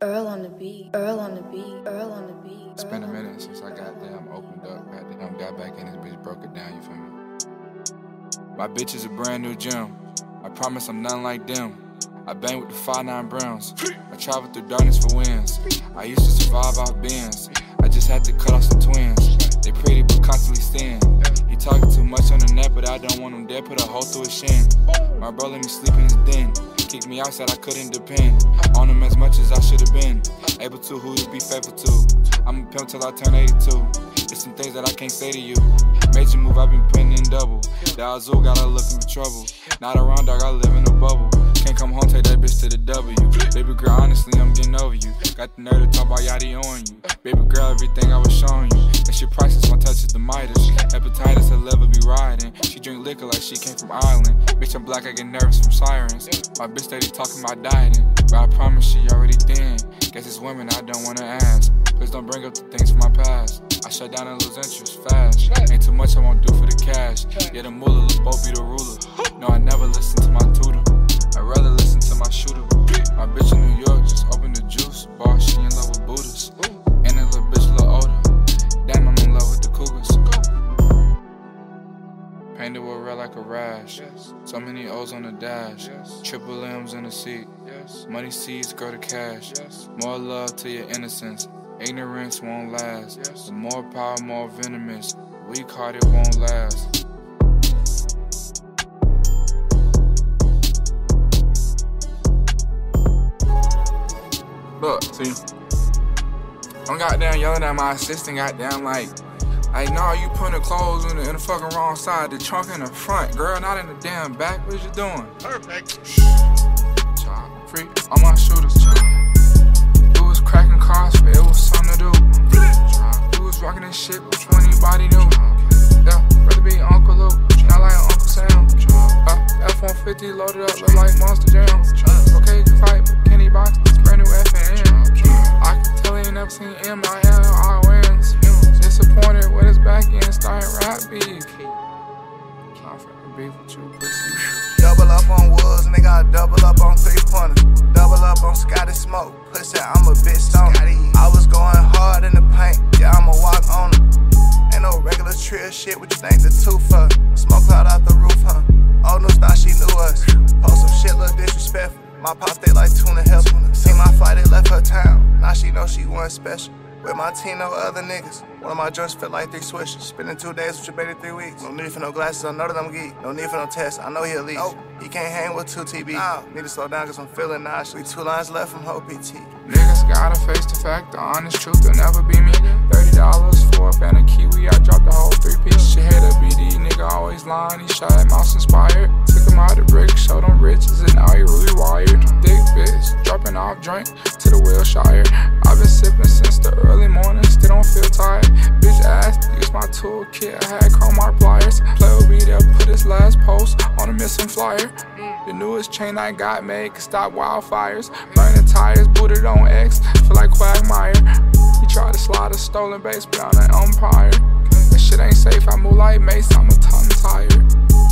Earl on the beat, Earl on the beat, Earl on the beat. It's been a minute since I goddamn opened up, goddamn got back in this bitch, broke it down, you feel me? My bitch is a brand new gem. I promise I'm nothing like them. I bang with the 5'9" Browns. I travel through darkness for wins. I used to survive off bins. I just had to cut off some twins. They pretty but constantly sin. He talking too much on the net, but I don't want him dead, put a hole through his shin. My bro let me sleep in his den. Kicked me out, said I couldn't depend on him as much as I should've been. Able to who to be faithful to. I'm a pimp till I turn 82. It's some things that I can't say to you. Major move, I've been putting in double. The Azul got her looking for trouble. Not around, dog, I live in a bubble. Can't come home, take that bitch to the W. Baby girl, honestly, I'm getting over you. Got the nerve to talk about Yachty on you. Baby girl, everything I was showing you. That shit priceless, my touch is the Midas. Hepatitis, her level be riding. She drink liquor like she came from Ireland. Bitch, I'm black, I get nervous from sirens. My bitch steady talking about dieting, but I promise she already thin. Guess it's women I don't wanna ask. Please don't bring up the things from my past. I shut down and lose interest fast. Ain't too much I won't do for the cash. Yeah, the mullah, look both be the ruler. No, I never listen to my tutor. I'd rather listen to my shooter. My bitch in New York just opened the juice bar. She in love with Buddhas. And that little bitch a little older. Damn, I'm in love with the Cougars. Painted with red like a rash. So many O's on the dash. Triple M's in the seat. Money seeds grow to cash. More love to your innocence. Ignorance won't last. The more power, more venomous. Weak hearted won't last. Look, see, I'm goddamn yelling at my assistant, goddamn like, nah, you putting the clothes in the fucking wrong side, the trunk in the front, girl, not in the damn back. What you doing? Perfect. Child, free all my shooters, child. It was cracking cars, but it was something to do. Child, who was rocking this shit before anybody knew? Yeah, rather be Uncle Luke, not like Uncle Sam. F-150 loaded up, look like Monster Jam. Okay, you can fight, but can he box? Brand new FNM. I can tell he ain't never seen M.I.L. wins. Disappointed with his back end, starting rap beef. I'm finna beef with you, pussy. Double up on Woods, and they got double up on 3-pointers. Double up on Scotty Smoke. Pussy, I'm a bitch stoner. I was going hard in the paint, yeah, I'ma walk on it. Ain't no regular trill shit, what you think the two for? Smoke cloud out the roof, huh? Old news thought she knew us. Post some shit, look disrespectful. My pop, they like tuna help. Seen my flight, they left her town. Now she know she wasn't special. With my team, no other niggas. One of my joints fit like 3 swishes. Spending 2 days with your baby 3 weeks. No need for no glasses, I know that I'm geek. No need for no tests, I know he elite. Oh, he can't hang with 2 TB. Need to slow down cause I'm feeling nauseous. We 2 lines left from Hope PT. Niggas gotta face the fact, the honest truth, they'll never be me. $30 for a band of Kiwi, I dropped the whole 3-piece. She had a BD, nigga always lying, he shot at mouse inspired. Took him out the brick, showed him riches, and now he rewired. Thick bitch, dropping off drink to the Wilshire. I've been sipping since the early morning, still don't feel tired. Bitch asked to use my toolkit, I had chrome art pliers. Play will be there, put his last post on a missing flyer. The newest chain I got made can stop wildfires. Burning tires, booted on X, feel like Quagmire. He tried to slide a stolen base, but I'm an umpire. That shit ain't safe, I move like Mace, I'm a ton tired.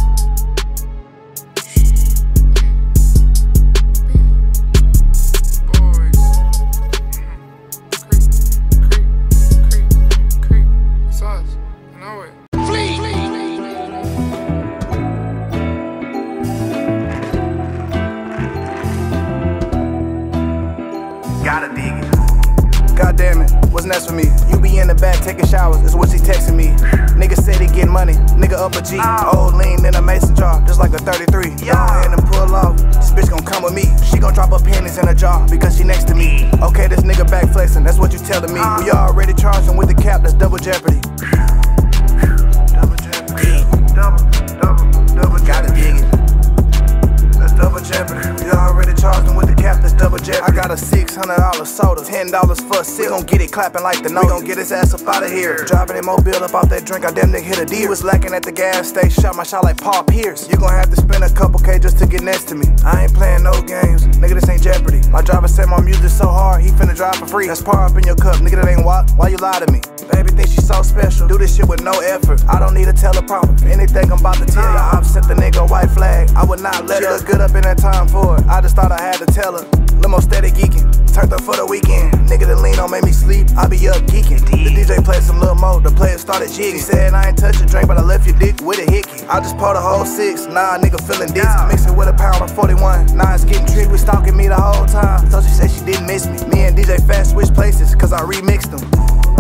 Gotta dig it. God damn it, what's next for me? You be in the back taking showers, is what she texting me. Nigga said he getting money, nigga up a G. Old lean in a mason jar, just like a 33. Go ahead and pull off, this bitch gon' come with me. She gon' drop her pennies in a jar, because she next to me. Okay, this nigga back flexing, that's what you telling me. We already charged him with the cap, that's double jeopardy. Double jeopardy. Double, gotta dig it. That's double jeopardy. We already charged him with the cap, that's double jeopardy. I got a $600 soda, $10 for a sip. We gon' get it clapping like the note. We gon' get his ass up out of here. Driving in Mobile up off that drink, I damn near hit a deer. He was lacking at the gas station, shot my shot like Paul Pierce. You gon' have to spend a couple K just to get next to me. I ain't playing no games, nigga, this ain't Jeopardy. My driver said my music so hard, he finna drive for free. That's par up in your cup, nigga, that ain't what? Why you lie to me? Baby think she's so special, do this shit with no effort. I don't need a teleprompter, anything I'm about to tell ya. I've sent the nigga a white flag, I would not let her. She look good up in that time for it, I just thought I had to tell her. Limo steady geeking, turned up for the weekend. Nigga that lean on made me sleep, I be up geeking. The DJ played some Lil Mo, the player started jigging. He said I ain't touch a drink, but I left your dick with a hickey. I just poured a whole 6, nah nigga feeling dizzy. Mix it with a pound of 41, nah it's getting tricky. Stalking me the whole time, so she said she didn't miss me. Me and DJ Fast switched places, cause I remixed them.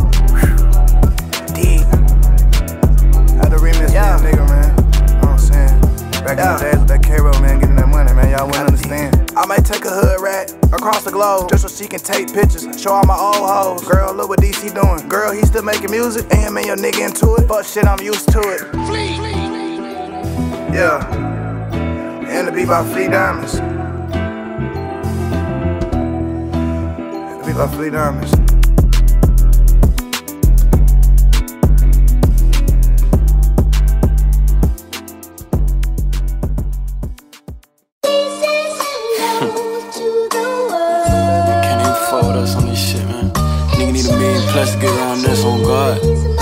Deep. Had to remix that nigga, man. You know what I'm saying? Back in the days with that K-Roll, man, getting that money, man, y'all wouldn't understand. I might take a hood rat across the globe, just so she can take pictures, show all my old hoes. Girl, look what DC doing. Girl, he still making music, and him and your nigga into it. But shit, I'm used to it. Yeah. And the beat by Fleet Diamonds. The beat by Fleet Diamonds. Plus to get around this on God.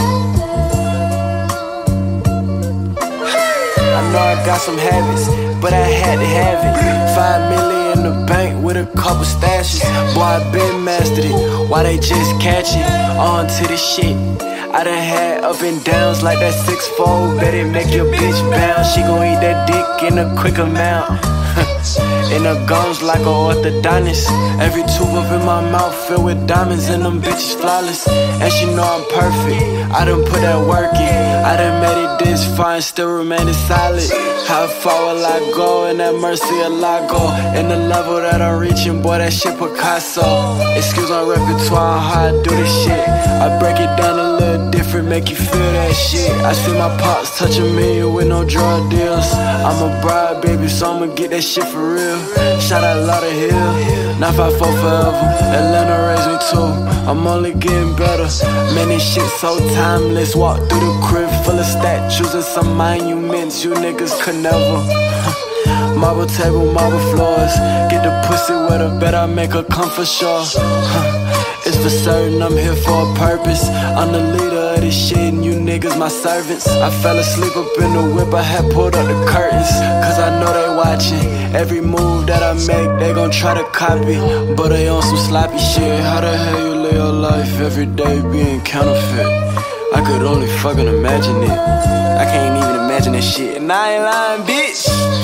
I know I got some habits, but I had to have it. 5 million in the bank with a couple stashes. Boy, I been mastered it. Why they just catch it? On to the shit. I done had up and downs like that 6-4. Bet it make your bitch bounce. She gon' eat that dick in a quick amount. In the gums like a orthodontist. Every tooth up in my mouth filled with diamonds, and them bitches flawless. And she know I'm perfect, I done put that work in. I done made it this far and still remaining solid. How far will I go in that mercy of Lago? In the level that I'm reaching, boy, that shit Picasso. Excuse my repertoire, how I do this shit. I break it down a little different, make you feel that shit. I see my pops touching me with no drug deals. I'm a bride, baby, so I'ma get that shit for real. Shout out Lauderhill, 954 forever. Atlanta raised me too, I'm only getting better. Man, this shit so timeless. Walk through the crib full of statues and some monuments you niggas could never. Marble table, marble floors. Get the pussy with a bet I make her come for sure. It's for certain I'm here for a purpose. I'm the leader of this shit and you niggas my servants. I fell asleep up in the whip, I had pulled up the curtains. Cause I know they watching. Every move that I make, they gon' try to copy. But they on some sloppy shit. How the hell you live your life every day being counterfeit? I could only fucking imagine it. I can't even imagine that shit. And I ain't lying, bitch.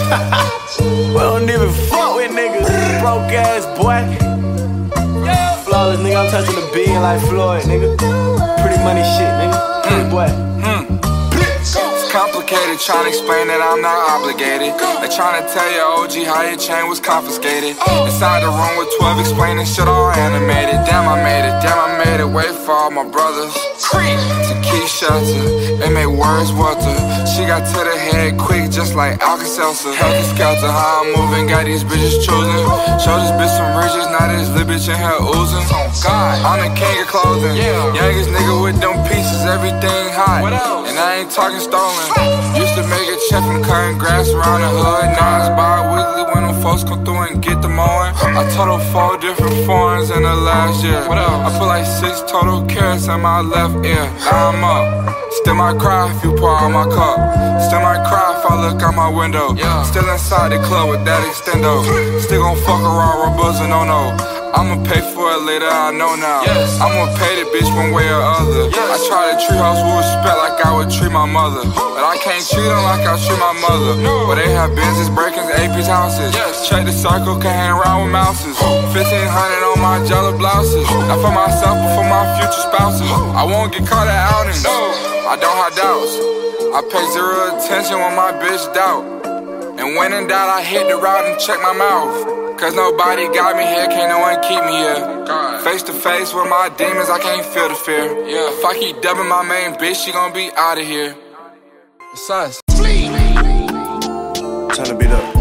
We don't even fuck with niggas. Broke ass boy. Flawless nigga, I'm touching the bean like Floyd, nigga. Pretty money shit, nigga. Pretty boy. Complicated, trying to explain that I'm not obligated. They trying to tell your OG how your chain was confiscated. Inside the room with 12 explaining shit all animated. Damn, I made it, wait for all my brothers to keep shelter and make words water. She got to the head quick just like Alka-Seltzer. Helter skelter, how I'm moving, got these bitches choosing. Show this bitch some riches, now this little bitch in her oozing. I'm the king of clothing, youngest nigga with them pieces, everything hot. And I ain't talking stolen. Used to make a check from cutting grass around the hood. Now it's bi-weekly when them folks come through and get the mowing. I total 4 different foreigns in the last year. I put like 6 total carats in my left ear. Now I'm up. Still might cry if you pour out my cup. Still might cry if I look out my window. Still inside the club with that extendo. Still gon' fuck around, rubber and no. I'ma pay for it later, I know now. I'ma pay the bitch one way or other. I try to treat hoes with respect like I would treat my mother. But I can't treat them like I treat my mother. But they have business breakings, AP's houses. Check the circle, can't hang around with mouses. 1500 on my jello blouses. Not for myself, but for my future spouses. I won't get caught at outings. I don't have doubts. I pay 0 attention when my bitch doubt. And when in doubt, I hit the route and check my mouth. Cause nobody got me here, can't no one keep me here. Face to face with my demons, I can't feel the fear. If I keep dubbing my main bitch, she gon' be out of here. It's us. Turn the beat up.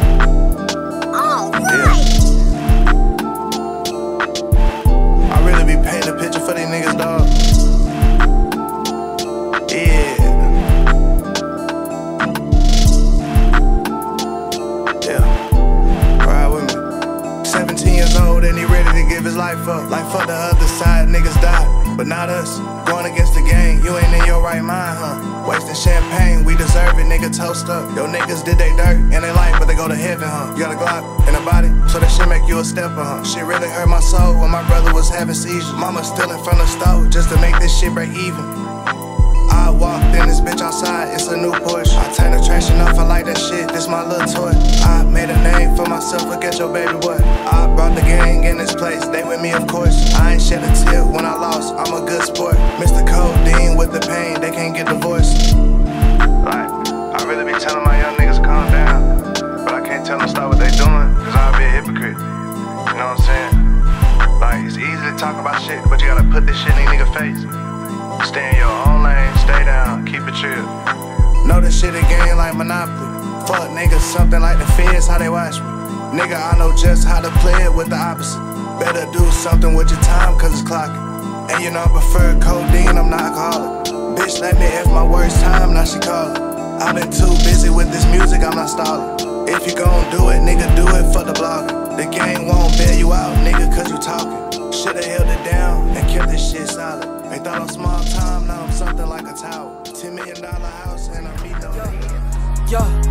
I really be painting a picture for these niggas, dog. And he ready to give his life up. Like for the other side, niggas die, but not us. Going against the gang, you ain't in your right mind, huh? Wasting champagne, we deserve it, nigga. nigga toast up. Yo niggas did they dirt and they life, but they go to heaven, huh? You got a Glock in a body, so that shit make you a stepper, huh? Shit really hurt my soul when my brother was having seizures. Mama stealing from the stove just to make this shit break even. I walked in this bitch outside, it's a new Porsche. I turn the trash enough, I like that shit, this my little toy. I made a name for myself, forget your baby boy. I brought the gang in this place, they with me of course. I ain't shed a tear when I lost, I'm a good sport. Mr. Codeine with the pain, they can't get divorced. Like, I really be telling my young niggas to calm down, but I can't tell them stop what they doing, cause I'll be a hypocrite. You know what I'm saying? Like, it's easy to talk about shit, but you gotta put this shit in nigga face. Stay in your own lane, stay down, keep it chill. Know this shit a game like Monopoly. Fuck niggas, something like the feds, how they watch me. Nigga, I know just how to play it with the opposite. Better do something with your time, cause it's clocking. And you know I prefer codeine, I'm not alcoholic. Bitch, let me F my worst time, now she callin'. I've been too busy with this music, I'm not stalling. If you gon' do it, nigga, do it for the blogging. The game won't bail you out, nigga, cause you talking. Should've held it down and kept this shit solid. They thought I'm small time, now I'm something like a tower. $10 million house and I'm meeting on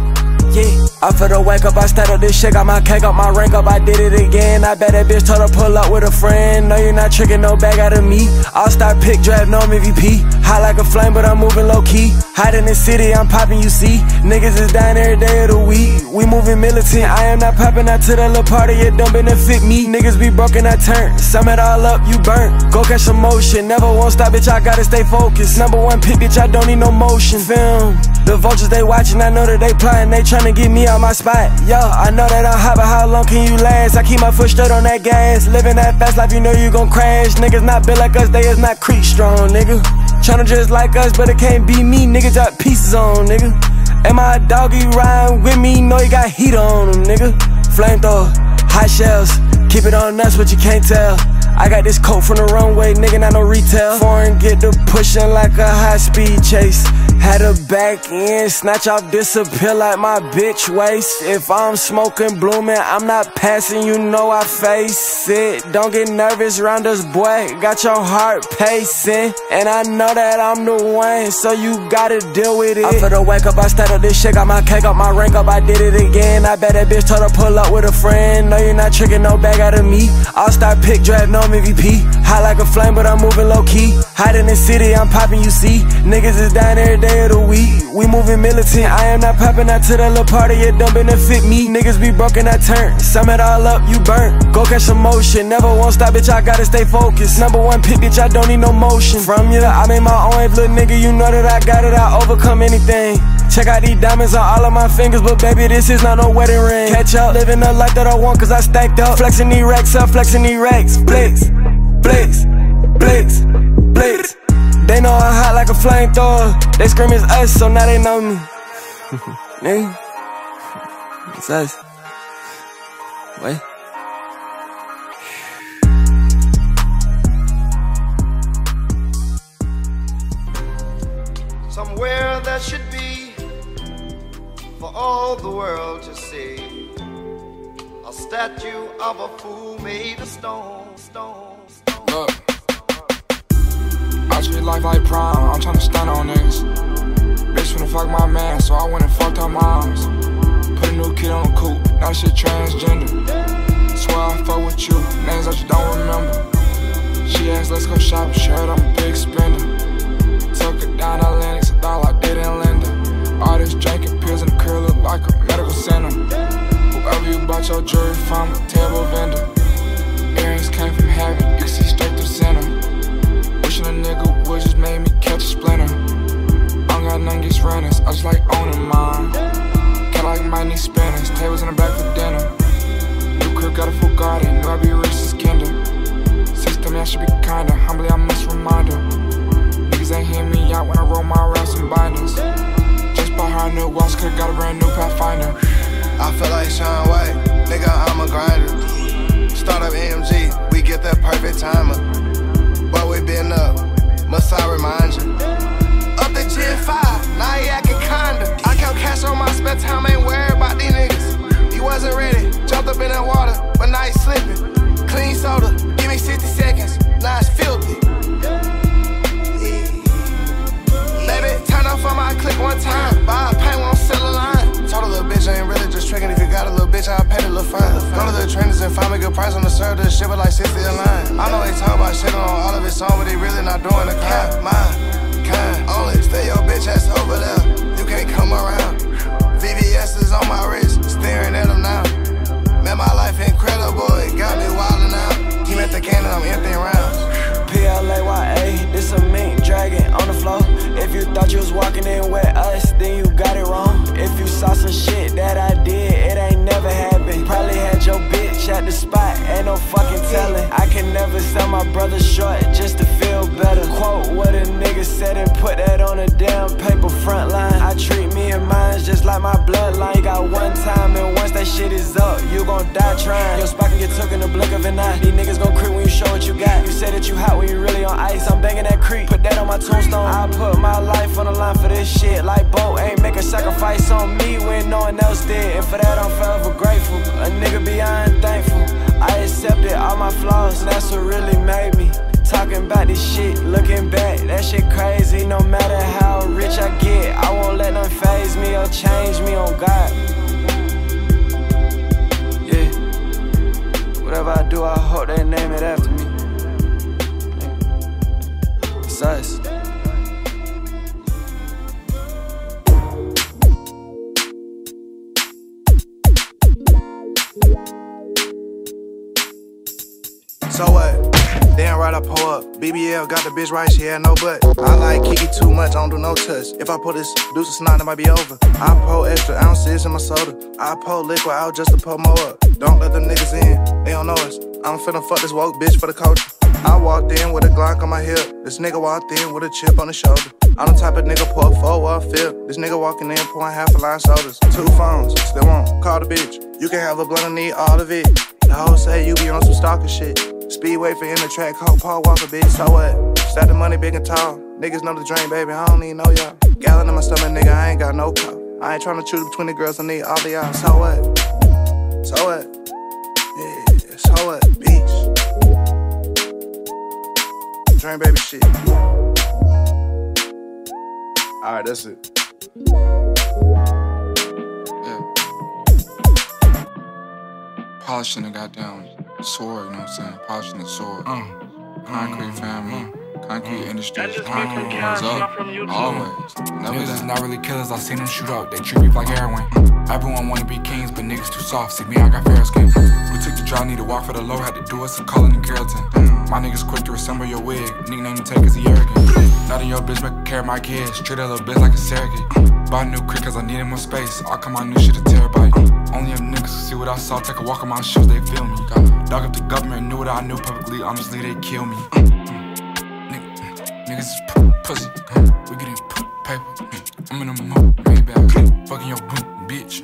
Yeah, I feel the wake up, I start up this shit, got my cake up, my rank up, I did it again. I bet that bitch told her pull up with a friend. No, you're not tricking no bag out of me. All-star pick, draft, no MVP. Hot like a flame, but I'm moving low-key. Hot in the city, I'm popping, you see. Niggas is down every day of the week. We moving militant, I am not popping out to the little party, it don't benefit me. Niggas be broken, I turn. Sum it all up, you burn. Go catch some motion, never won't stop, bitch, I gotta stay focused. #1 pick, bitch, I don't need no motion. Film, the vultures, they watching, I know that they plotting, they tryna get me out my spot. Yo, I know that I'm hot, but how long can you last? I keep my foot straight on that gas. Living that fast life, you know you gon' crash. Niggas not built like us, they is not creep strong, nigga. Tryna just like us, but it can't be me, nigga. Drop pieces on, nigga. And my doggy riding with me, know he got heat on him, nigga. Flamethrower, hot shells, keep it on us, but you can't tell. I got this coat from the runway, nigga, not no retail. Foreign get to pushing like a high-speed chase. Had a back end, snatch off, disappear like my bitch waist. If I'm smoking, blooming, I'm not passing, you know I face it. Don't get nervous round us, boy, got your heart pacing. And I know that I'm the one, so you gotta deal with it. I feel the wake up, I start up this shit, got my cake up, my rank up, I did it again. I bet that bitch told her pull up with a friend. No, you're not tricking no bag out of me. All-star pick, draft, no MVP. Hot like a flame, but I'm moving low-key. Hot in the city, I'm popping, you see. Niggas is down every day of the week. We moving militant, I am not popping out to that little party, it don't benefit me. Niggas be broken, I turn. Sum it all up, you burn. Go catch some motion, never won't stop, bitch, I gotta stay focused. #1 pick, bitch, I don't need no motion. From you, I made my own wave, little nigga, you know that I got it, I overcome anything. Check out these diamonds on all of my fingers, but baby, this is not no wedding ring. Catch up, living the life that I want, cause I stacked up. Flexing these racks up, flexing these racks. Blitz, blitz, blitz, blitz. They know I'm hot like a flamethrower. They scream it's us, so now they know me. Nigga, it's us. Wait. Somewhere there should be, for all the world to see, a statue of a fool made of stone. Look, I treat life like prom, I'm tryna stun on niggas. Bitch wanna fuck my man, so I went and fucked her moms. Put a new kid on the coupe, now that shit transgender. Swear I fuck with you, names that you don't remember. She asked, let's go shopping, she heard I'm a big spender. Took her down Atlantic, I thought I did in Linda. All this drinking pills in the curl look like a medical center. Whoever you bought your jewelry from, a terrible vendor. Earrings came from heaven, you can see straight through center. Wishing a nigga would just made me catch a splinter. I don't got none against runners, I just like owning mine. Cat like might need spinners, tables in the back for dinner. New crib got a full garden, knew I'd be rich as kinder. System, I should be kinder, humbly I must remind her. Niggas ain't hear me out when I roll my raps and binders. Just bought her a new watch, could've got a brand new Pathfinder. I feel like Sean White, nigga, I'm a grinder. Startup AMG, we get that perfect timer. But we been up, must I remind you? Up to Gen 5, now he acting kinda. I count cash on my spare time, ain't worried about these niggas. He wasn't ready, jumped up in that water, but now he slipping. Clean soda, give me 60 seconds, now it's filthy. Baby, turn off on my click one time, buy a paint, won't bitch, I'll pay the little fine. Go to the trainers and find me a good price on the serve. This shit was like 60 a line. I know they talk about shit on all of his songs, but they really not doing the crime. Mine, kind, only stay your bitch ass over there. You can't come around. VVS is on my wrist, staring at them now. Man, my life incredible, it got me wildin' out. Team at the cannon, I'm emptying rounds. PLAYA, this a mink dragon on the floor. If you thought you was walking in with us, then you got it wrong. If you saw some shit that I did, it ain't never happened. Probably had your bitch at the spot, ain't no fucking telling. I can never sell my brother short just to feel better. Quote what a nigga said and put that on a damn paper front line. I treat me and mine just like my bloodline. You got one time and once that shit is up, you gon' die trying. Your spot can get took in the blink of an eye. These niggas gon' creep when you show what you got. You say that you hot when you really on ice. I'm banging that creek, put that on my tombstone. I put my life on the line for this shit. Like Bo ain't make a sacrifice on me when no one else did. And for that I'm forever grateful. A nigga beyond thankful. I accepted all my flaws, and that's what really made me. Talking about this shit, looking back, that shit crazy. No matter how rich I get, I won't let them faze me or change me on God. Yeah, whatever I do, I hope they name it after me. It's us. So what? Damn right I pull up. BBL got the bitch right, she had no butt. I like Kiki too much, I don't do no touch. If I pull this deuce of snot, it might be over. I pour extra ounces in my soda. I pour liquid out just to pour more up. Don't let them niggas in, they don't know us. I'm finna fuck this woke bitch for the culture. I walked in with a Glock on my hip. This nigga walked in with a chip on his shoulder. I'm the type of nigga pour 4 or 5. This nigga walking in pouring half a line sodas. 2 phones, still won't call the bitch. You can have a blunt and need all of it. The hoes say you be on some stalker shit. Speedway for in the track, called Paul Walker, bitch. So what? Stack the money big and tall. Niggas know the drain, baby. I don't even know y'all. Gallon in my stomach, nigga. I ain't got no call. I ain't tryna choose between the girls. I need all of y'all. So what? So what? Yeah. So what? Bitch. Drain, baby, shit. Alright, that's it. Yeah. Polishing the goddamn sword, you know what I'm saying? Polishing the sword. Concrete family, concrete industries, concrete ones up, always. Niggas is not really killers, I seen them shoot up, they treat me like heroin. Everyone wanna be kings, but niggas too soft, see me, I got fair skin. We took the draw, need to walk for the low, had to do us some calling and keratin. My niggas quick to resemble your wig, nickname to take cause he arrogant. Not in your bitch, make her carry my kids, treat a little bitch like a surrogate. Bought a new crib cause I needed more space, all come my new shit a terabyte. Only them niggas can see what I saw, take a walk on my shoes, they feel me. Dog up the government, knew what I knew publicly, honestly they kill me. Niggas is pussy, we getting paper. I'm in a mood, Maybach, fucking your bitch.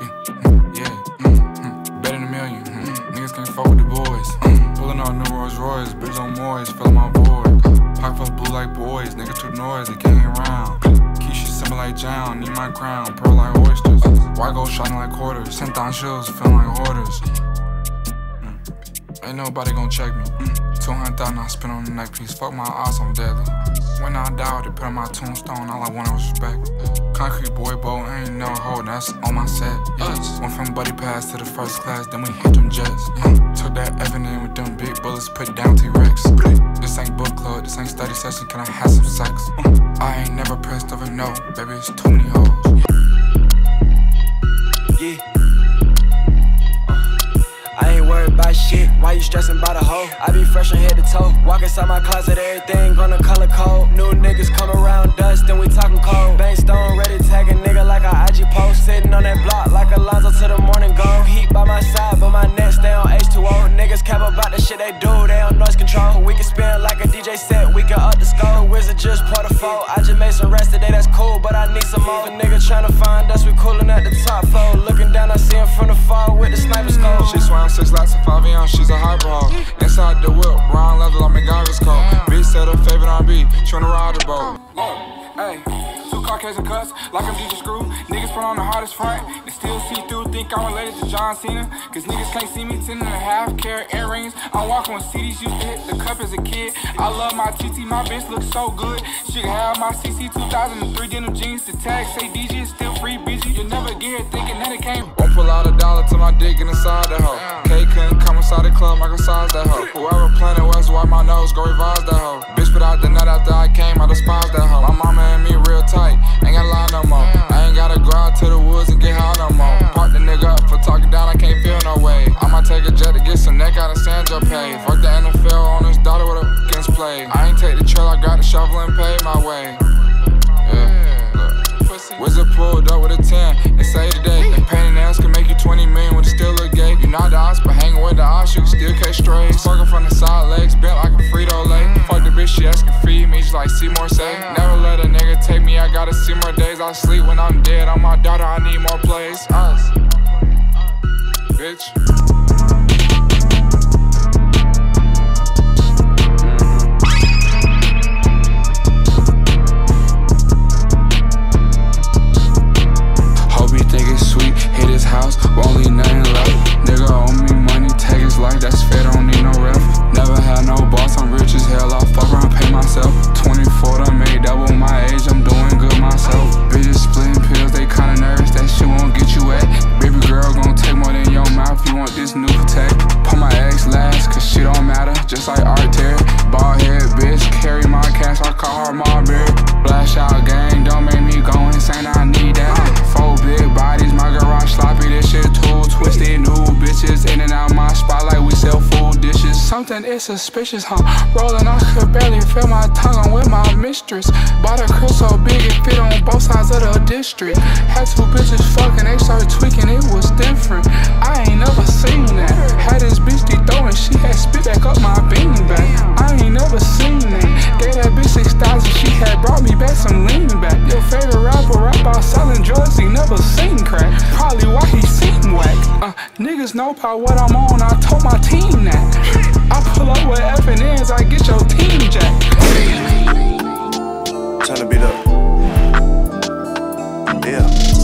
Yeah, better than a million. Niggas can't fuck with the boys. Pulling out new Rolls Royce, bitch on Moyes, filling my void. Pocket full blue like boys, niggas too noisy, they can't around. Keisha simple like John, need my crown, pearl like oysters. White gold shining like quarters, sent down shoes, feeling like hoarders. Ain't nobody gon' check me. 200,000 I spent on the neck piece. Fuck my eyes, I'm deadly. When I died, they put on my tombstone. All I wanted was respect. Concrete boy, boat, ain't no hold. That's on my set. Yes. Went from buddy pass to the first class, then we hit them jets. Yeah. Took that Evan with them big bullets, put down T-Rex. This ain't book club, this ain't study session. Can I have some sex? I ain't never pressed over no, baby. It's too many hoes. Yeah. I ain't worried about shit, why you stressing about a hoe? I be fresh from head to toe, walk inside my closet, everything gonna color code. New niggas come around dust, then we talking cold. Bang stone, ready to tag a nigga like a IG post. Sitting on that block like Alonzo till the morning go. Heat by my side, but my neck stay on H2O. Niggas cap about the shit they do, they on noise control. We can spin like a DJ set, we can up the score. Wizard just part of four, I just made some rest today, that's cool, but I need some more. A nigga tryna find us, we coolin' at the top floor. Looking down, I see him from the far with the sniper scope. She swam 6 lots of 5 young, she's a highball. Inside the whip, brown leather like McGarvis coat. Bitch said her favorite R&B, she wanna ride the boat. Hey, 2 Caucasian cuts, like I'm DJ Screw. Niggas put on the hardest front, they still see through. Think I'm related to John Cena, cause niggas can't see me. 10.5 carat earrings, I'm walking with CDs, used to hit the cup as a kid. I love my TT, my bitch looks so good. She can have my CC 2003 denim jeans. The tag say DJ is still free, BG. You'll never get it thinking that it came. Won't pull lot of dollars to my dick inside that hoe. K couldn't come inside the club, I can size that hoe. Whoever planted West, wipe my nose, go revise that hoe. Bitch put out the nut after I came, I despise that hoe. My mama and me real tight, ain't gotta lie no more. I ain't gotta go out to the woods and get high no more. Park the nigga up for talking down, I can't feel no way. I might take a jet to get some neck out of Sandra Pay. Fuck the NFL on his daughter with a f***ing play. I ain't take the trail, I got the shovel and paid my way. Wizard pulled up with a 10, they say today that painting nails can make you 20 million when it still look gay. You not the odds, but hanging with the odds, you can still catch strays. Fucking from the side legs, bent like a Frito-Lay. Fuck the bitch, she asking feed me, just like Seymour say. Never let a nigga take me, I gotta see more days. I sleep when I'm dead, I'm my daughter, I need more plays. Us, bitch. House, won't leave nothing left. Nigga owe me money, take his life, that's fair, don't need no ref. Never had no boss, I'm rich as hell, I fuck around, pay myself. 24, done made double my age, I'm doing good myself. Bitches splitting pills, they kinda nervous, that shit won't get you wet. Baby girl gon' take more than your mouth, you want this new protect. Put my ex last, cause shit don't matter, just like Arter. Bald head bitch, carry my cash, I call her Marbury. Flash out gang, don't make me go insane, I need that. 4 big bodies, my garage sloppy, this shit too twisted. New bitches in and out my spot like we sell food dishes. Something is suspicious, huh? Rolling, I could barely feel my tongue, I'm with my mistress. Bought a crib so big it fit on both sides of the district. Had 2 bitches fucking, they started tweaking, it was different. I ain't never seen that. Had this bitch throwing, she had spit back up my beanbag. I ain't never seen that. Gave that bitch 6,000, she had brought me back some lean back. Your favorite rapper rap about selling drugs, he never seen crack. Probably why he seen whack. Niggas know about what I'm on, I told my team that. I pull up with F&N's, I get your team jack. Turn the beat up. Yeah.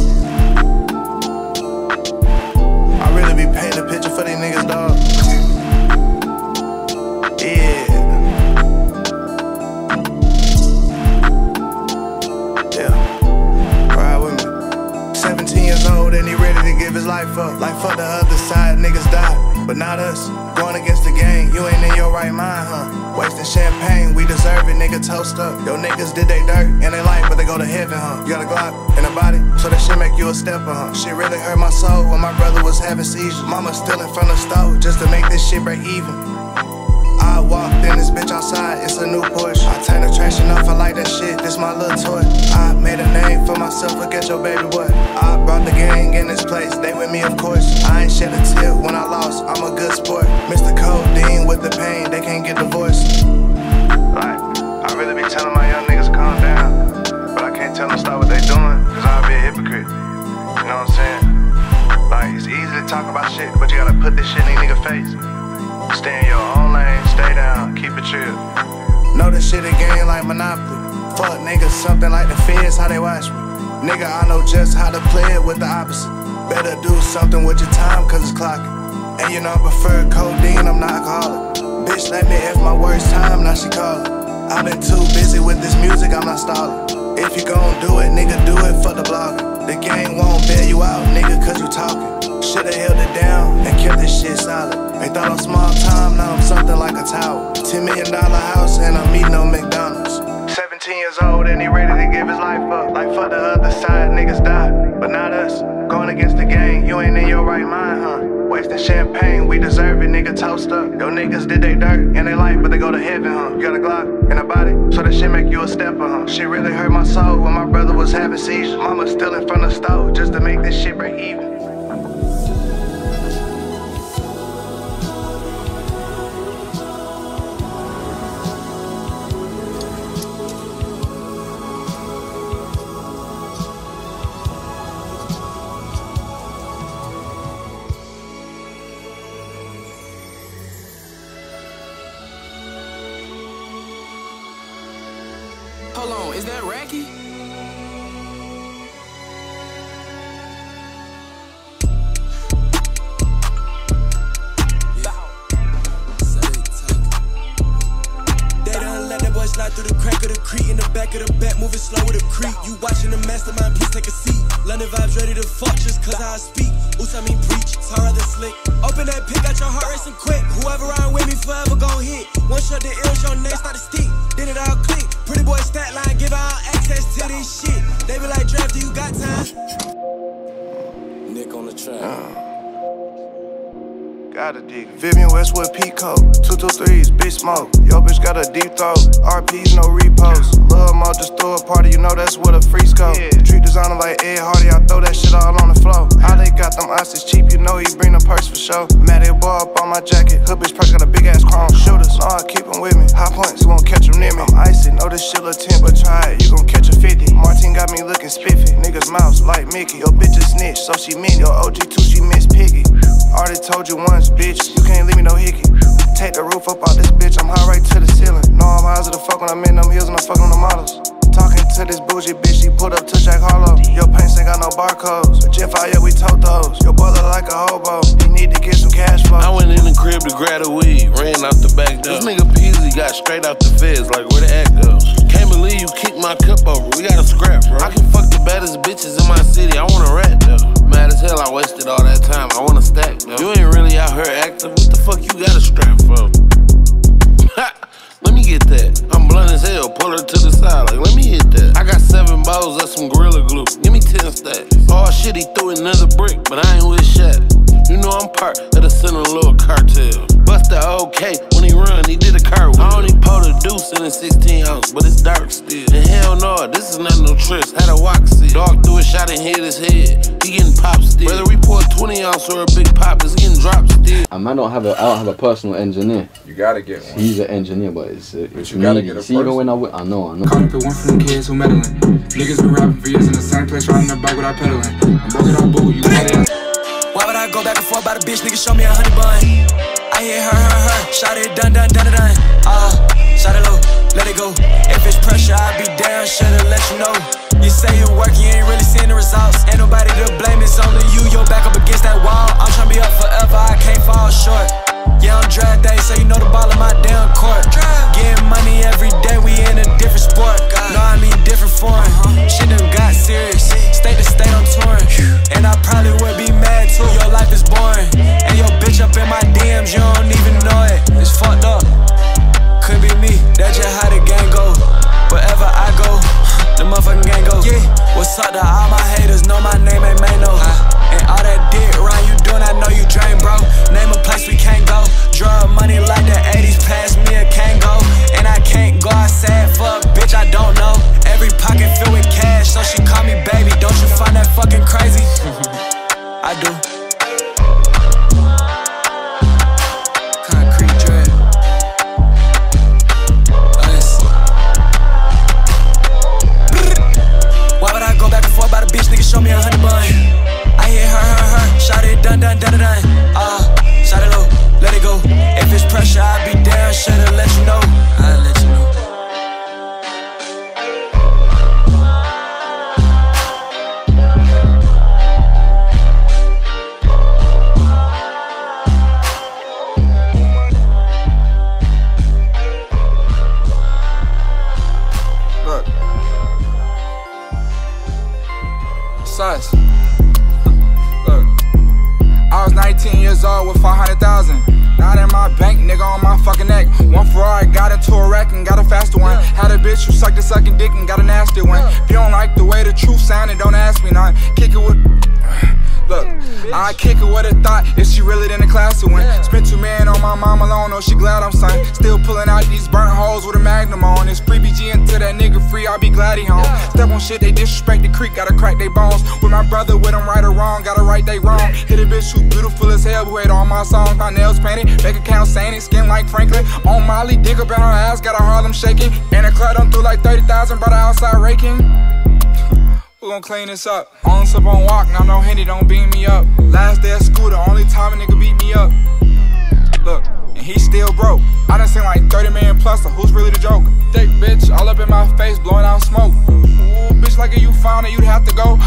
I really be painting a picture for these niggas, dog. Yeah. Yeah. Ride with me. 17 years old and he ready to give his life up. Like fuck the other side, niggas die, but not us. Going against the gang, you ain't in your right mind, huh? Wasting champagne, we deserve it, nigga, toast up. Yo niggas did they dirt and they life, but they go to heaven, huh? You got a Glock in a body, so that shit make you a stepper, huh? Shit really hurt my soul when my brother was having seizures. Mama still in front of the stove just to make this shit break even. I walked in this bitch outside, it's a new Porsche. I turn the trash off, I like that shit, this my little toy. I made a name for myself, forget your baby boy. I brought the gang in this place, they with me of course. I ain't shed a tear when I lost, I'm a good sport. Mr. Codeine with the pain, they can't get divorced. Like, I really be telling my young niggas calm down, but I can't tell them stop what they doing, cause I'll be a hypocrite. You know what I'm saying? Like, it's easy to talk about shit, but you gotta put this shit in a nigga face. Stay in your own lane, stay down, keep it chill. Know this shit a game like Monopoly. Fuck niggas, something like the feds, how they watch me. Nigga, I know just how to play it with the opposite. Better do something with your time, cause it's clocking. And you know I prefer codeine, I'm not alcoholic. Bitch, let me F my worst time, now she callin'. I've been too busy with this music, I'm not stalling. If you gon' do it, nigga, do it for the blogger. The gang won't bail you out, nigga, cause you talking. Should've held it down and kept this shit solid. They thought I'm small time, now I'm something like a tower. $10 million house and I'm eating on McDonald's. 17 years old and he ready to give his life up. Like fuck the other side, niggas die, but not us. Going against the gang, you ain't in your right mind, huh? Wasting champagne, we deserve it, nigga, toast up. Yo niggas did they dirt and they life, but they go to heaven, huh? You got a Glock in a body, so that shit make you a stepper, huh? Shit really hurt my soul when my brother was having seizures. Mama still in front of the stove just to make this shit break even. Hold on, is that Racky? They done let that boy slide through the crack of the creek in the back of the back, moving moving slow with a creep. You watching the mastermind, please take a seat. London vibes ready to fuck just cause how I speak. Oops, I mean preach, it's harder than slick. Open that pick, got your heart racing quick. Whoever ride with me forever gon' hit. One shot the ills, your name start to stick. Then it all click. Pretty boy stat line, give out access to this shit. They be like, Draft, do you got time? Nick on the track. Gotta dig. Vivian Westwood Pico, 223s, bitch smoke. Yo, bitch got a deep throat. RPs, no repost. Lil' Mo just throw a party, you know that's what a freaks go. Treat designer like Ed Hardy, I throw that shit all on the floor. How they got them ices cheap, you know he bring the purse for show. Mad at ball up on my jacket. Hood bitch price got a big ass chrome. Shooters, no, I keep them with me. High points, you won't catch them near me. I'm icy, know this shit look 10, but try it, you gon' catch a 50. Martin got me looking spiffy. Niggas mouse like Mickey. Yo, bitch a snitch, so she mean. Yo, OG2, she miss Piggy. Already told you once, bitch, you can't leave me no hickey. Take the roof up out this bitch, I'm high right to the ceiling. No, I'm high as the fuck when I'm in them hills and I'm fucking on the models. Talking to this bougie bitch, she pulled up to Jack Harlow. Your paints ain't got no barcodes. Jet fire, yeah, we tote those. Your boy look like a hobo, he need to get some cash flow. I went in the crib to grab a weed, ran out the back door. This nigga Peasy got straight out the feds, like where the act goes. Can't believe you kicked my cup over, we got a scrap, bro. I can fuck the baddest bitches in my city, I want a rat though. Mad as hell, I wasted all that time, I want a stack though. You ain't really out here active, what the fuck you got a strap for? Let me get that. I'm blunt as hell, pull her to the side, like let me hit that. I got 7 bottles of some Gorilla Glue, give me 10 stacks. Oh shit, he threw another brick, but I ain't with shit. You know I'm part of the little cartel. Bust the OK, when he run, he did a cartwheel. I only pulled a deuce in a 16 ounce, but it's dark still. And hell no, this is not no tricks, had a walk see. Dog threw a shot and hit his head, he getting popped still. Whether we pour a 20 ounce or a big pop, it's getting dropped still. I don't have a personal engineer. You gotta get one. He's an engineer, but it's you gotta get a see, even when I know. Call up one from the kids who meddling. Niggas been rapping for years in the same place, riding their bike without pedaling. I'm broke it on boo, you got it. Why would I go back and forth by the bitch, nigga, show me a honey bun. I hear her, shot it, done. Shot it low, let it go. If it's pressure, I'll be down, should've let you know. You say you work, you ain't really seeing the results. Ain't nobody to blame, it's only you. Your back up against that wall. I'm tryna be up forever, I can't fall short. Yeah, I'm draft day, so you know the ball in my damn court. Getting money every day, we in a different sport. No, I mean different form. Shit done got serious, state to state I'm touring. And I probably would be mad too, your life is boring. And your bitch up in my DMs, you don't even know it. It's fucked up, could be me, that's just how the game go. Wherever I go, the motherfucking gang go. Yeah, what's up to all my haters, know my name ain't Mano. And all that dick run you doing, I know you drain, bro. Name a place we can't go. Drug money like the 80s, pass me a Kango. And I can't go outside for a bitch I don't know. Every pocket filled with cash, so she call me baby. Don't you find that fucking crazy? I do. Concrete dread. Why would I go back and forth by the bitch, nigga, show me a honey bun. I hear her, shot it, done. Shot it low, let it go. If it's pressure, I'll be down, should've let you know. I'll let you know. Look. Sus. Look. I was 19 years old with 500,000. Not in my bank, nigga, on my fucking neck. One Ferrari, got into a wreck and got a faster one. Had a bitch who sucked the sucking dick and got a nasty one. If you don't like the way the truth sounded, don't ask me not. Kick it with. Look, I kick it with a thought if she really didn't class to win. Spent $2 million on my mom alone, oh she glad I'm signed. Still pulling out these burnt holes with a magnum on. It's free BG until that nigga free, I'll be glad he home. Step on shit, they disrespect the creek, gotta crack they bones. With my brother, with them right or wrong, gotta right they wrong. Hit a bitch who beautiful as hell, who hate all my songs. My nails painted, bank account saying skin like Franklin. On Molly, dick up in her ass, got her Harlem shaking. And the club done threw like 30,000, brought her outside raking. We gon' clean this up. On sip on walk, now no Henny, don't beam me up. Last day of school, the only time a nigga beat me up. Look, and he still broke. I done seen like 30 million plus, so who's really the joke? Thick bitch, all up in my face, blowing out smoke. Ooh, bitch, like if you found it, you'd have to go.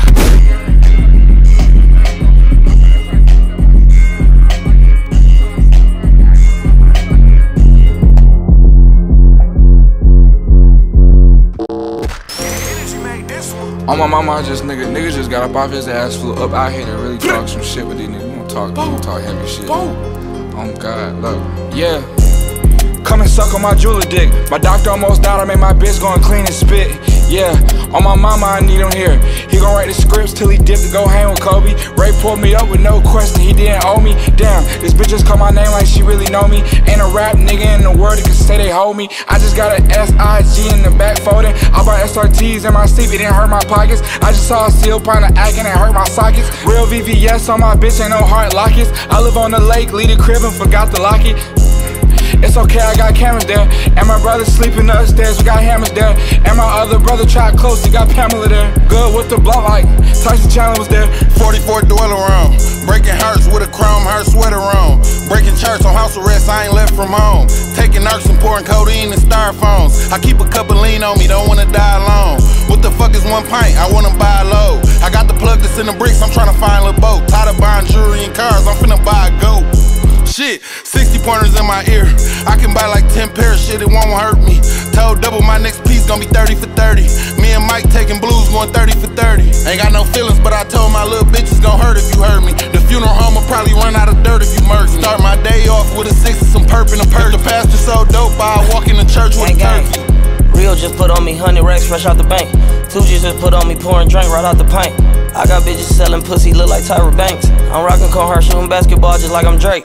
On my mama, I just nigga just got up off his ass, flew up out here to really talk some shit with these niggas. We don't talk heavy shit. Oh God, look, yeah. Come and suck on my jeweler dick. My doctor almost died, I made my bitch go and clean and spit. Yeah, on my mama, I need him here. He gon' write the scripts till he dip to go hang with Kobe. Ray pulled me up with no question, he didn't owe me. Damn, this bitch just called my name like she really know me. Ain't a rap nigga in the world that can say they hold me. I just got a SIG in the back folding. I bought SRTs in my sleep, it didn't hurt my pockets. I just saw a seal pint of acting and hurt my sockets. Real VVS on my bitch, ain't no heart lockets. I live on the lake, leave the crib and forgot to lock it. It's okay, I got cameras there. And my brother sleeping upstairs, we got hammers there. And my other brother tried close, he got Pamela there. Good with the blunt like Tyson Chandler was there. 44 dweller around, breaking hearts with a chrome heart sweater on. Breaking church on house arrest, I ain't left from home. Taking narcs and pouring codeine in styrofoams. I keep a cup of lean on me, don't wanna die alone. What the fuck is 1 pint? I wanna buy a load. I got the plug that's in the bricks, I'm tryna find a boat. Tired of buying jewelry and cars, I'm finna buy a goat. Shit, 60 pointers in my ear. I can buy like 10 pairs, shit, it won't hurt me. Told double my next piece gonna be 30 for 30. Me and Mike taking blues going 30 for 30. Ain't got no feelings, but I told my little bitch it's gon' hurt if you hurt me. The funeral home will probably run out of dirt if you murk me. Start my day off with a 6 and some perp and a perk. The pastor so dope, I walk in the church with a turkey. Real just put on me 100 racks fresh out the bank. 2 just put on me pouring drink right out the pint. I got bitches selling pussy, look like Tyra Banks. I'm rocking Carhartt, shooting basketball just like I'm Drake.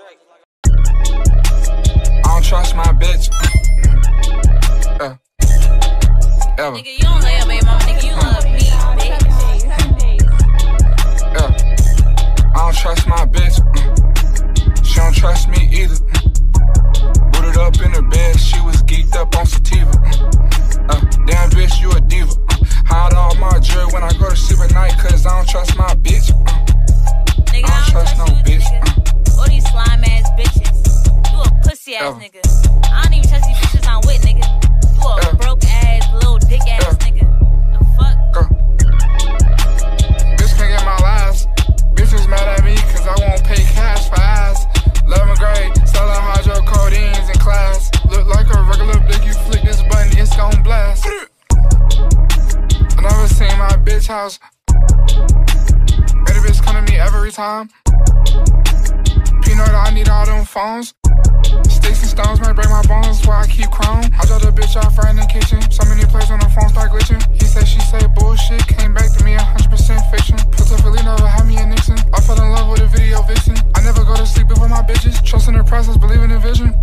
I don't trust my bitch. Ever. Nigga, you don't love your baby mama, nigga, you love me, bitch. I don't trust my bitch. She don't trust me either. Booted up in the bed, she was geeked up on sativa. Damn bitch, you a diva. Hide all my jewelry when I go to sleep at night, cause I don't trust my bitch. Nigga, I don't trust no bitch. All these slime ass bitches. You a pussy ass nigga. I don't even trust these bitches I'm with, nigga. You a broke ass, little dick ass nigga. The fuck? Bitch can't get my last. Bitches mad at me cause I won't pay cash for ass. 11th grade, selling hydrocodeines in class. Look like a regular blick, you flick this button, it's gon' blast. I never seen my bitch house. Better bitch come to me every time. Peanut, I need all them phones. Sticks and stones might break my bones, that's why I keep chrome. I dropped a bitch off right in the kitchen. So many plays on the phone start glitching. He said, she say bullshit. Came back to me 100% fiction. Put up really never had me a Nixon. I fell in love with a video vixen. I never go to sleep before my bitches. Trust in the process, believe in the vision.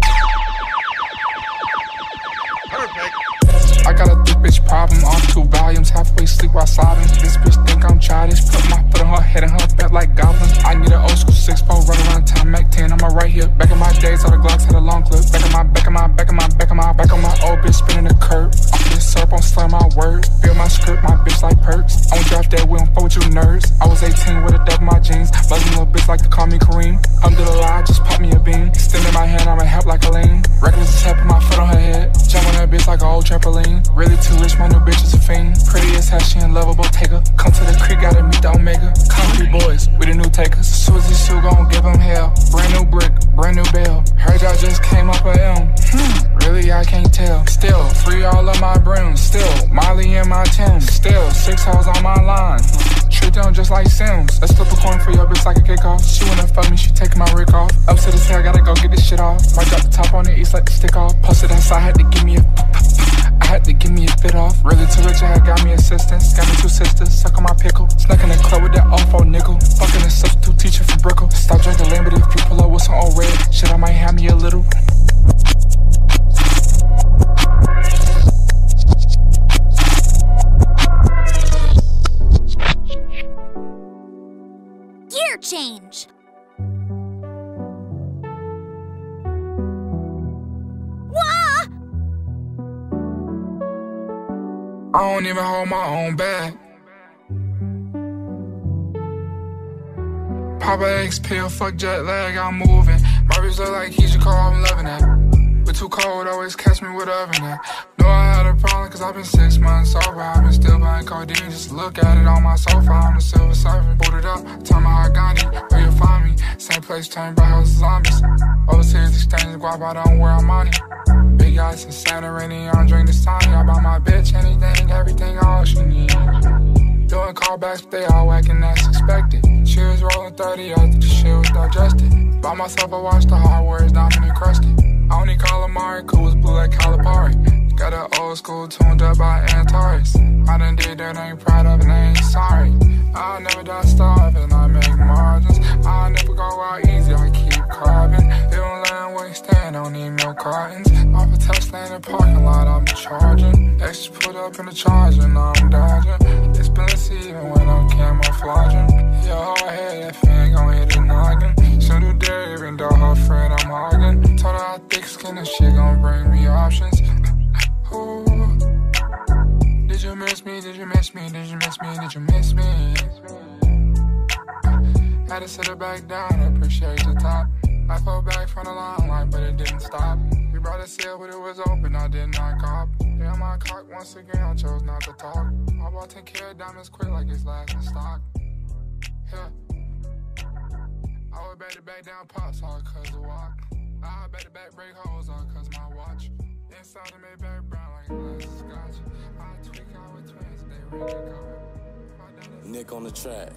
I got a thick bitch problem, off 2 volumes, halfway sleep while sobbing. This bitch think I'm childish, put my foot on her head and her back like goblin. I need an old school 6-4, right around time, Mac 10, I'm right here. Back in my days, all the Glocks had a long clip. Back on my old bitch spinning the curb. Off of this syrup, I'm slaying my word. Build my script, my bitch like perks. I don't draft that, we don't fuck with you nerds. I was 18 with a dub in my jeans. Buzzing little bitch like to call me Kareem. Alhamdulillah, just pop me a bean. Extending my hand, I'ma help like a lean. Reckless as hell, put my foot on her head. Jump on that bitch like an old trampoline. Really too rich, my new bitch is a fiend. Pretty as hell, she ain't lovable, take her. Come to the creek, gotta meet the Omega. Concrete boys, we the new takers. Susie Sue gon' give them hell. Brand new brick, brand new bell. Heard y'all just came up a M. Really, I can't tell. Still, free all of my brims. Still, Molly in my Timbs. Still, 6 hoes on my line. Treat them just like Sims. Let's flip a coin for your bitch like a kickoff. She wanna fuck me, she taking my Rick off. Up to the tail, gotta go get this shit off. Might drop the top on the east, let the stick off. Posted outside, had to give me a fit off. Really too rich, I had got me assistants. Got me 2 sisters, suck on my pickle. Snuck in the club with that awful nickel. Fucking a substitute teacher for Brickle. Stop drinking lean, but if you pull up with some old red, shit, I might have me a little. Gear change. I don't even hold my own bag. Papa X pill, fuck jet lag, I'm moving. My bitch look like he's your car, I'm loving that. But too cold, always catch me with oven at. Know I had a problem cause I've been 6 months sober. I've been still buying codeine, just look at it on my sofa. I'm a silver surfer, booted up, tell me how I got it. Where you find me, same place, turn by house zombies. Overseas exchange, guap, I don't wear money. Big ice and Santorini, I don't drink the Sony. I buy my bitch anything, everything, all she needs. callbacks, but they all whacking as expected. She was rolling 30 after the shit was digested. By myself, I watched the hard words diamond encrusted. I only call Amari, cool as blue like Calipari. Got an old school tuned up by Antares. I done did that, I ain't proud of it, I ain't sorry. I'll never die starving, I make margins. I'll never go out easy, I keep carving. They don't let them waste stand, don't need no cartons. Off a Tesla in the parking lot, I'm charging. Extras put up in the charging, I'm dodging. It's Balenci even when I'm camouflaging. Yeah, hard head, that fan gon' hit the noggin. She'll do dare even though her friend I'm hogging. Told her I thick skin and shit gon' bring me options. Ooh. Did you miss me? Did you miss me? Did you miss me? Did you miss me? Had to sit her back down, appreciate the top. I fell back from the limelight, but it didn't stop. We brought a seal, but it was open, I did not cop. Yeah, my clock once again, I chose not to talk. I bought 10K diamonds quick like it's last in stock. Yeah. I would bet the back down pops all cause the walk. I bet the back break holes all cause my watch. Inside the Maybach brown like a glass of scotch. I tweak out with twins, they ready to go. Nick on the track.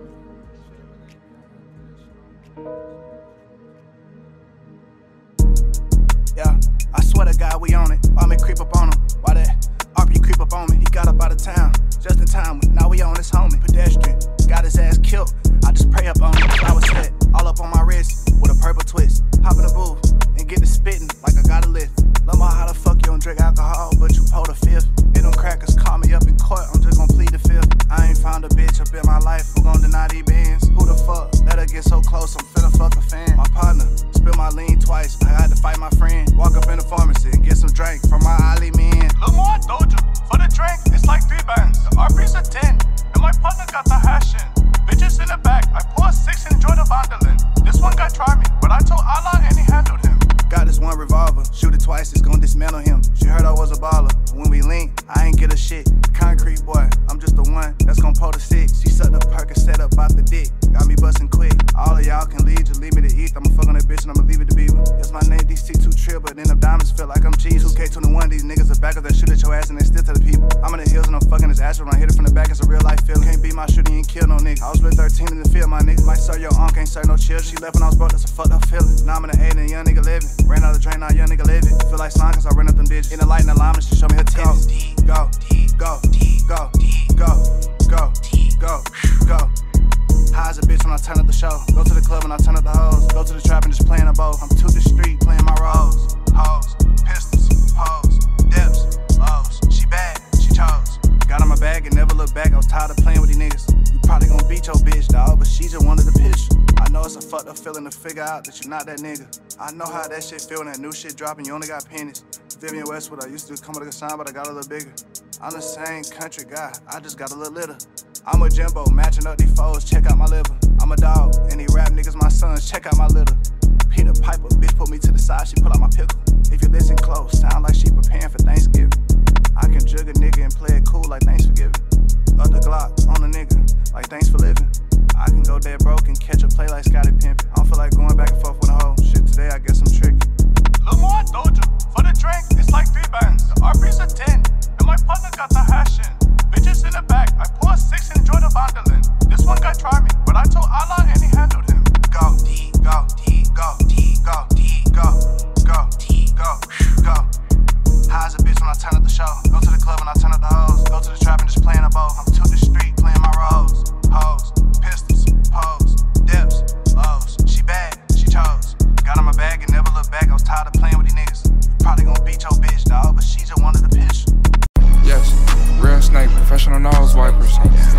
Yeah, I swear to God we on it. Why me creep up on him? Why that RP creep up on me? He got up out of town, just in time. Now we on his homie. Pedestrian, got his ass killed. I just pray up on him. I was set, all up on my wrist, with a purple twist. Hop in the booth, and get to spitting like I got a lift. Love my how the fuck you don't drink alcohol, but you pull the fifth. Hit them crackers, call me up in court, I'm just gon' plead the fifth. I ain't found a bitch up in my life who gon' deny these bands. Who the fuck? Let her get so close, I'm finna fuck a fan. My partner, spill my lean twice, I had to fight my friend. Walk up in the pharmacy and get some drink from my Ali man. Little more doja, for the drink, it's like 3 bands. The RP's a 10, and my partner got the hash in. Bitches in the back, I pour a 6 and enjoy the vandalin. This one guy tried me, but I told Allah and he handled him. Got this one revolver, shoot it twice, it's gon' dismantle him. She heard I was a baller, when we link, I ain't get a shit. Concrete boy, I'm just the one that's gon' pull the 6. She sucked up perk and set up out the dick, got me bustin' quick. All of y'all can leave, just leave me to eat. I'ma fuck on that bitch and I'ma leave it to Beaver. Yes, my name DC2 Trill, but then them diamonds feel like I'm Jesus. 2K21, these niggas are backers that shoot at your ass and they still to the people. I'm in the hills and I'm fucking his ass when I hit it from the back, it's a real life feeling. Can't beat my shooting, you ain't kill no nigga. I was split 13 in the field, my nigga. Might serve your uncle, ain't serve no children. She left when I was broke, that's a fucked up feeling. Now I'm in the 8 and a young nigga living. Ran out of drain, now young nigga living. Feel like slime cause I ran up them digits. In the light and the llama, she show me her titties. Go, go, go, go, go, go, go. High as a bitch when I turn up the show. Go to the club and I turn up the hoes. Go to the trap and just playing a bow. I'm to the street playing my roles. Hoes, pistols, pose, dips, lows. She bad, she chose. Got on my bag and never look back. I was tired of playing with these niggas. You probably gon' beat your bitch, dawg, but she just wanted the pitch. I know it's a fucked up feeling to figure out that you're not that nigga. I know how that shit feel when that new shit dropping, you only got pennies. Vivian Westwood, I used to come with a sign, but I got a little bigger. I'm the same country guy, I just got a little litter. I'm a Jimbo, matching up these foes, check out my liver. I'm a dog, and these rap niggas my sons, check out my litter. Peter Piper, bitch put me to the side, she pull out my pickle. If you listen close, sound like she preparing for Thanksgiving. I can jug a nigga and play it cool like thanks for giving. Up the Glock on a nigga, like thanks for living. I can go dead broke and catch a play like Scotty Pimpin'. I don't feel like going back and forth with a hoe. Shit, today I guess I'm tricky. Little more doja, for the drink, it's like 3 bands. The RP's a 10, and my partner got the hash in. Bitches in the back, I pour a 6 and enjoy the vandalin. This one guy tried me, but I told Allah and he handled him. Go, go, go, go, go, go, go, go. High as a bitch when I turn up the show. Go to the club and I turn up the hoes. Go to the trap and just playing a bow. I'm to the street playing my roles. Hoes, pistols, pose, dips, lows. She bad, she chose. Got on my bag and never look back. I was tired of playing with these niggas. You probably gon' beat your bitch, dawg, but she just wanted the pitch. Yes, real snake, professional nose wipers.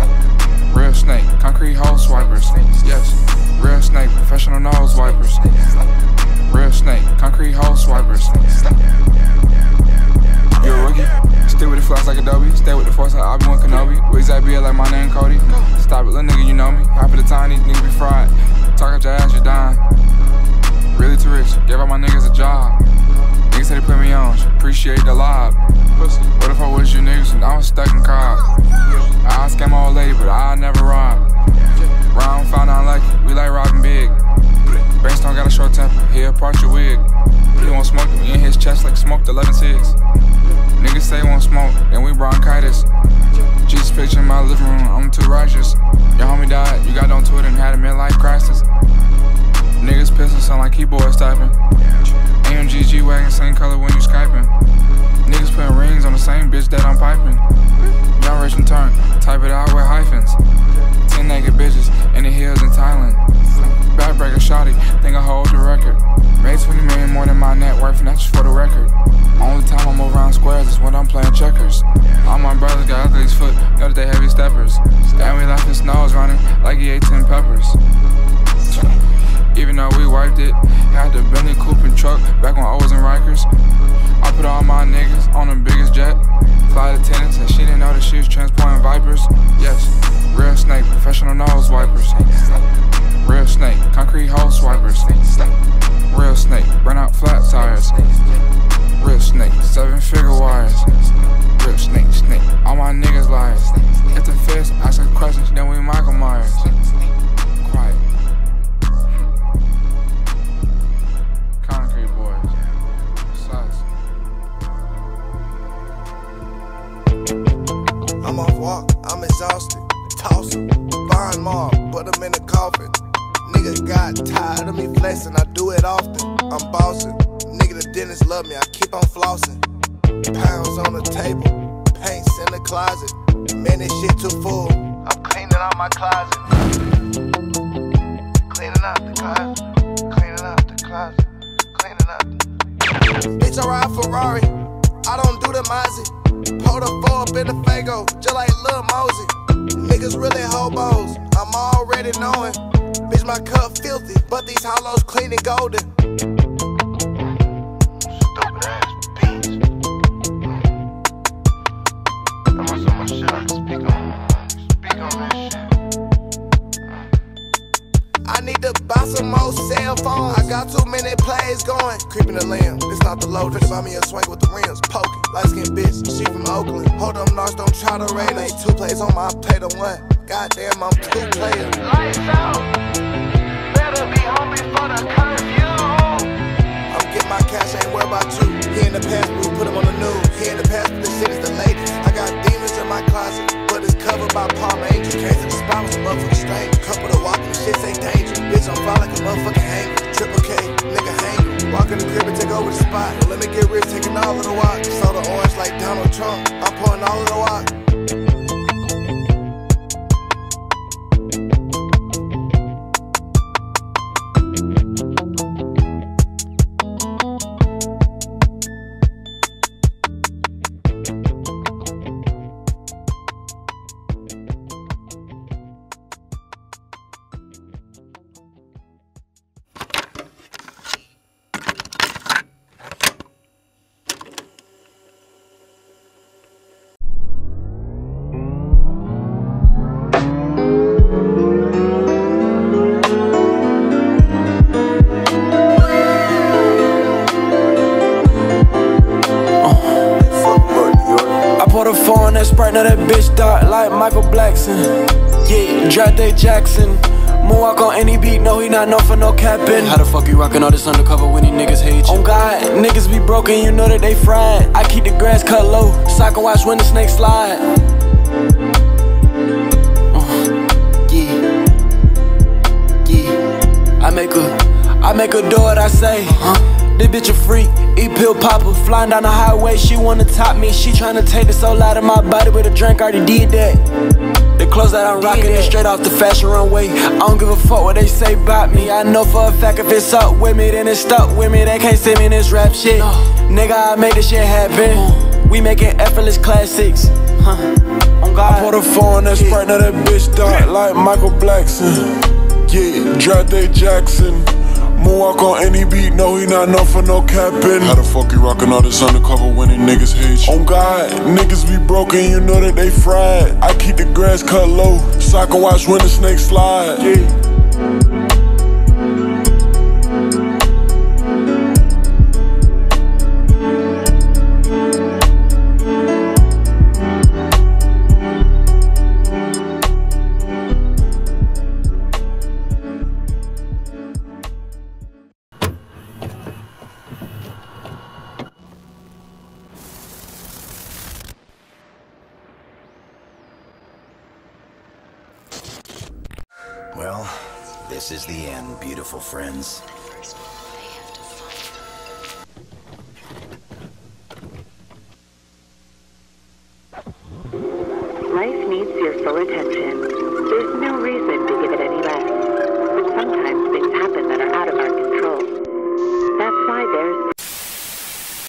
Real snake, concrete hole swipers. Yes, real snake, professional nose wipers. Real snake, concrete hole swipers. You a rookie? Stay with the floss like Adobe. Stay with the force like Obi-Wan Kenobi. Wigs that be like my name Cody. Stop it, little nigga, you know me. Half of the time these niggas be fried. Talk out your ass, you dying. Really too rich, gave all my niggas a job. Niggas say they put me on, appreciate the lob. What if I was you niggas and I was stuck in car? I scam my old lady, but I never rob. Round found out lucky, we like robbing big. Brainstorm got a short temper, he'll part your wig. He won't smoke it, we in his chest like smoked 11 cigs. Niggas say won't smoke, then we bronchitis. Jesus picture in my living room, I'm too righteous. Your homie died, you got on Twitter and had a midlife crisis. Niggas pissing sound like keyboards typing. AMG G-Wagon, same color when you Skyping. Niggas putting rings on the same bitch that I'm piping. Young rich and turn, type it out with hyphens. 10 naked bitches in the hills in Thailand. Backbreaker shawty, think I hold the record. Made 20 million more than my net worth, and that's just for the record. Only time I move around squares is when I'm playing checkers. All my brothers got athlete's foot, know that they heavy steppers. And we left his nose running like he ate 10 peppers. Even though we wiped it, had the Bentley coupe and truck back when I was in Rikers. I put all my niggas on the biggest jet. Flight attendants, and she didn't know that she was transporting vipers. Yes, real snake, professional nose wipers. Real snake, concrete hole swipers. Real snake, burn out flat tires. Real snake, 7-figure wires. Real snake, snake, all my niggas liars. If the fist asks questions, then we Michael Myers. Quiet. Concrete boys. Sus. I'm off walk, I'm exhausted. Toss him, bond mob, put him in the coffin. Nigga got tired of me flexing, I do it often. I'm bossing. Nigga, the dentist love me, I keep on flossing. Pounds on the table, paints in the closet. Man, this shit too full. I'm cleaning out my closet. Cleaning out the closet. Cleaning out the closet. Cleaning out the... Bitch, I ride Ferrari. I don't do the Mozzie. Pull the 4 up in the Fago, just like Lil Mosey. Niggas really hobos, I'm already knowing. Bitch, my cup filthy, but these hollows clean and golden. Stupid ass bitch. I want so much shit I can speak on this shit. I need to buy some more cell phones. I got too many plays going. Creeping the limb, this not the load. Finna buy me a swing with the rims, poking. Light skin bitch, she from Oakland. Hold them narcs, don't try to raid. Made 2 plays on my plate of 1. Goddamn, I'm 2 players. Lights out. Better be home before the curfew. I'm getting my cash, ain't worried about you. He in the past, we put him on the news. He in the past, but this shit is the latest. I got demons in my closet, but it's covered by Palm Angel. Came to the spot with some motherfucking stranger. Couple to walk and the shit say danger. Bitch, I'm fly like a motherfucking hanger. Triple K, nigga hanger. Walk in the crib and take over the spot. Let me get rich, taking all of the watch. Soda orange like Donald Trump. I'm pouring all of the watch. Sprite, now that bitch dark like Michael Blackson. Yeah, Yachty Jackson. Moonwalk on any beat, no, he not known for no capping. How the fuck you rockin' all this undercover when these niggas hate you? Oh God, niggas be broken, you know that they fried. I keep the grass cut low, so I can watch when the snakes slide. Yeah. I make her do what I say. This bitch a freak, eat pill popper. Flying down the highway, she wanna top me. She tryna take the soul out of my body with a drink, already did that. The clothes that I'm rocking is straight off the fashion runway. I don't give a fuck what they say about me. I know for a fact if it's up with me, then it's stuck with me. They can't see me in this rap shit. Nigga, I made this shit happen. We making effortless classics. On God. I put a 4 on that Sprite, now that bitch dark like Michael Blackson. Yeah, Yachty Jackson. Moonwalk on any beat, no, he not known for no capping. How the fuck you rockin' all this undercover when these niggas hate you? Oh God, niggas be broken, you know that they fried. I keep the grass cut low, so I can watch when the snakes slide. Yeah. Well, this is the end, beautiful friends. Life needs your full attention. There's no reason